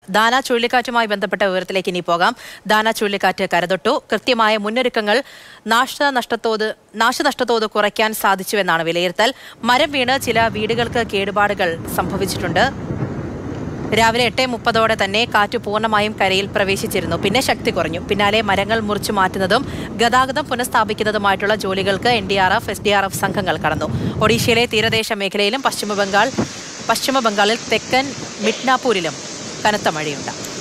ദാന ചുഴലിക്കാറ്റുമായി ബന്ധപ്പെട്ട വിവരത്തിലേക്ക് ഇനി പോകാം. ദാന ചുഴലിക്കാറ്റ് കരതൊട്ടു. കൃത്യമായ മുന്നൊരുക്കങ്ങൾ നാശനഷ്ടത്തോത് കുറയ്ക്കാൻ സാധിച്ചുവെന്നാണ് വിലയിരുത്തൽ. മരം വീണ് ചില വീടുകൾക്ക് കേടുപാടുകൾ സംഭവിച്ചിട്ടുണ്ട്. രാവിലെ 8:30 തന്നെ കാറ്റ് പൂർണ്ണമായും കരയിൽ പ്രവേശിച്ചിരുന്നു. പിന്നെ ശക്തി കുറഞ്ഞു. പിന്നാലെ മരങ്ങൾ മുറിച്ചു മാറ്റുന്നതും ഗതാഗതം പുനഃസ്ഥാപിക്കുന്നതുമായിട്ടുള്ള ജോലികൾക്ക് NDRF, SDRF സംഘങ്ങൾ കടന്നു. ഒഡീഷയിലെ തീരദേശ മേഖലയിലും പശ്ചിമ ബംഗാളിൽ തെക്കൻ മിഡ്നാപൂരിലും കനത്ത മഴയുണ്ട്.